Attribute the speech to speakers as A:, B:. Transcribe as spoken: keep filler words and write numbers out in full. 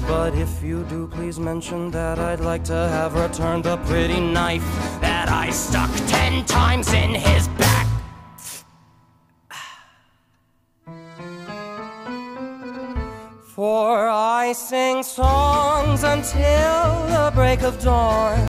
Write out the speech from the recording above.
A: But if you do, please mention that I'd like to have returned the pretty knife that I stuck ten times in his back. For I sing songs until the break of dawn,